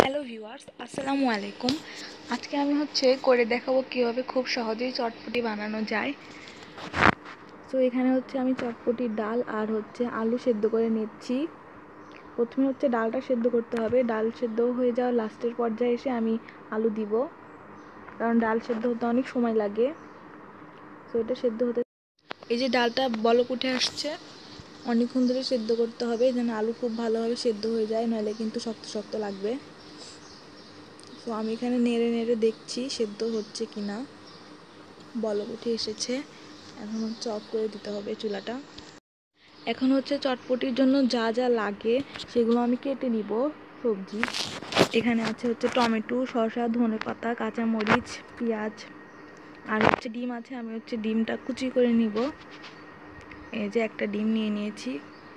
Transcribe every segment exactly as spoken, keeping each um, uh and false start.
Hello viewers, আসসালামু আলাইকুম। আজকে আমি হচ্ছে করে দেখাবো কীভাবে খুব সহজেই চটপটি বানানো যায়। তো এখানে হচ্ছে আমি চটপটির ডাল আর হচ্ছে আলু সেদ্ধ করে নিচ্ছি। প্রথমে হচ্ছে ডালটা সেদ্ধ করতে হবে। ডাল সেদ্ধ হয়ে যাওয়ার লাস্টের পর্যায়ে এসে আমি আলু দিব, কারণ ডাল সেদ্ধ হতে অনেক সময় লাগে। তো এটা সেদ্ধ হতে, এই যে ডালটা বলক উঠে আসছে, অনেকক্ষণ ধরে সেদ্ধ করতে হবে যেন আলু খুব ভালোভাবে সেদ্ধ হয়ে যায়, নইলে কিন্তু শক্ত শক্ত লাগবে। তো আমি এখানে নেড়ে নেড়ে দেখছি সেদ্ধ হচ্ছে কিনা। বলক উঠে এসেছে, এখন হচ্ছে অফ করে দিতে হবে চুলাটা। এখন হচ্ছে চটপটির জন্য যা যা লাগে সেগুলো আমি কেটে নিব। সবজি এখানে আছে হচ্ছে টমেটো, শসা, ধনেপাতা, কাঁচামরিচ, পেঁয়াজ আর হচ্ছে ডিম আছে। আমি হচ্ছে ডিমটা কুচি করে নিব। এই যে একটা ডিম নিয়ে নিয়েছি।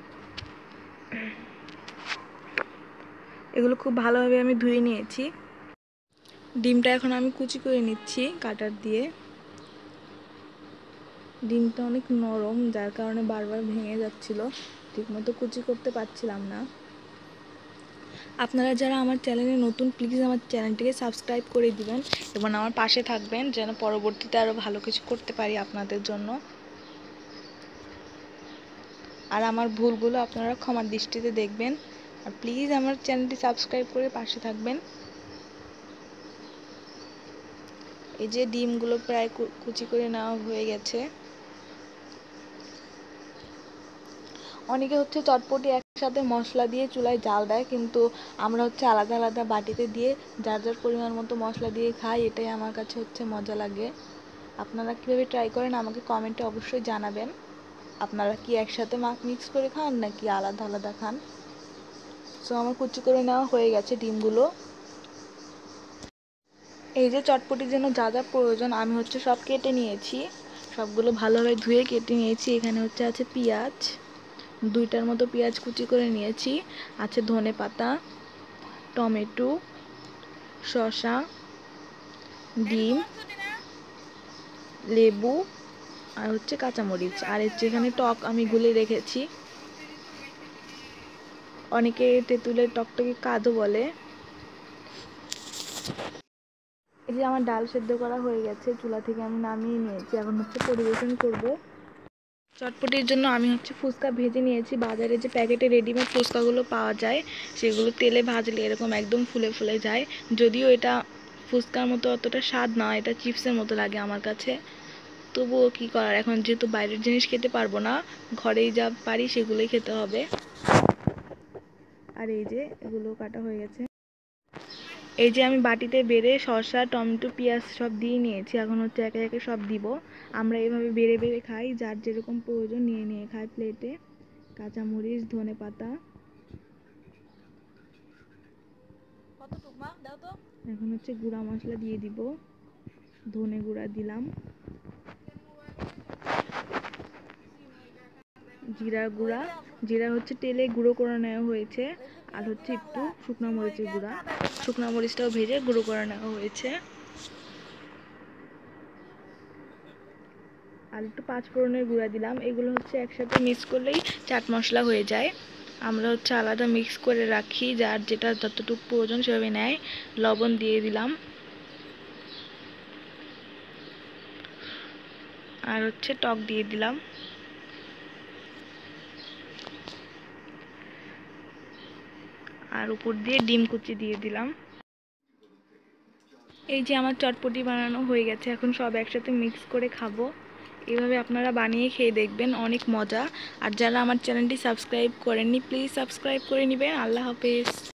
এগুলো খুব ভালোভাবে আমি ধুয়ে নিয়েছি। ডিমটা এখন আমি কুচি করে নিচ্ছি কাটার দিয়ে। ডিমটা অনেক নরম, যার কারণে বারবার ভেঙে যাচ্ছিল, ঠিকমতো কুচি করতে পারছিলাম না। আপনারা যারা আমার চ্যানেলে নতুন, প্লিজ আমার চ্যানেলটিকে সাবস্ক্রাইব করে দিবেন এবং আমার পাশে থাকবেন, যেন পরবর্তীতে আরও ভালো কিছু করতে পারি আপনাদের জন্য। আর আমার ভুলগুলো আপনারা ক্ষমার দৃষ্টিতে দেখবেন, আর প্লিজ আমার চ্যানেলটি সাবস্ক্রাইব করে পাশে থাকবেন। এই যে ডিমগুলো প্রায় কুচি করে নেওয়া হয়ে গেছে। অনেকে হচ্ছে চটপটি একসাথে মশলা দিয়ে চুলায় জাল দেয়, কিন্তু আমরা হচ্ছে আলাদা আলাদা বাটিতে দিয়ে যার যার পরিমাণ মতো মশলা দিয়ে খাই। এটাই আমার কাছে হচ্ছে মজা লাগে। আপনারা কীভাবে ট্রাই করেন আমাকে কমেন্টে অবশ্যই জানাবেন। আপনারা কি একসাথে মিক্স করে খান নাকি আলাদা আলাদা খান? সো আমার কুচি করে নেওয়া হয়ে গেছে ডিমগুলো। এই যে চটপটির জন্য যা যা প্রয়োজন আমি হচ্ছে সব কেটে নিয়েছি, সবগুলো ভালোভাবে ধুয়ে কেটে নিয়েছি। এখানে হচ্ছে আছে পেঁয়াজ, দুইটার মতো পেঁয়াজ কুচি করে নিয়েছি। আছে ধনেপাতা, টমেটো, শসা, ডিম, লেবু আর হচ্ছে কাঁচামরিচ। আর হচ্ছে এখানে টক আমি গুলে রেখেছি। অনেকে তেঁতুলের টকটাকে কাদো বলে। এই যে আমার ডাল সেদ্ধ করা হয়ে গেছে, চুলা থেকে আমি নামিয়ে নিয়েছি। এখন হচ্ছে পরিবেশন করব। চটপটির জন্য আমি হচ্ছে ফুচকা ভেজে নিয়েছি। বাজারে যে প্যাকেটে রেডিমেড ফুচকাগুলো পাওয়া যায়, সেগুলো তেলে ভাজলে এরকম একদম ফুলে ফুলে যায়। যদিও এটা ফুচকার মতো অতটা স্বাদ না, এটা চিপসের মতো লাগে আমার কাছে। তবুও কী করার, এখন যেহেতু বাইরের জিনিস খেতে পারবো না, ঘরেই যা পারি সেগুলোই খেতে হবে। আর এই যে এগুলো কাটা হয়ে গেছে। এই যে আমি বাটিতে বেড়ে শসা, টমেটো, পেঁয়াজ সব দিয়ে নিয়েছি। এখন হচ্ছে একে একে সব দিব। আমরা এভাবে বেড়ে বেড়ে খাই, যার যেরকম প্রয়োজন নিয়ে নিয়ে খাই প্লেটে। কাঁচামরিচ, ধনেপাতা, এখন হচ্ছে গুঁড়া মশলা দিয়ে দিব। ধনে গুঁড়া দিলাম, জিরা গুঁড়া, জিরা হচ্ছে তেলে গুঁড়ো করে নেওয়া হয়েছে। আর হচ্ছে একটু শুকনো মরিচের গুঁড়া, শুকনো মরিচটাও ভেজে গুঁড়ো করে নেওয়া হয়েছে। আর একটু পাঁচ ফোড়নের গুঁড়া দিলাম। এগুলো হচ্ছে একসাথে মিক্স করলেই চাট মশলা হয়ে যায়। আমরা হচ্ছে আলাদা মিক্স করে রাখি, যার যেটা যতটুকু প্রয়োজন সেভাবে নেয়। লবণ দিয়ে দিলাম, আর হচ্ছে টক দিয়ে দিলাম। আর উপর দিয়ে ডিম কুচি দিয়ে দিলাম। এই যে আমার চটপটি বানানো হয়ে গেছে, এখন সব একসাথে মিক্স করে খাবো। এভাবে আপনারা বানিয়ে খেয়ে দেখবেন, অনেক মজা। আর যারা আমার চ্যানেলটি সাবস্ক্রাইব করেননি, প্লিজ সাবস্ক্রাইব করে নেবেন। আল্লাহ হাফেজ।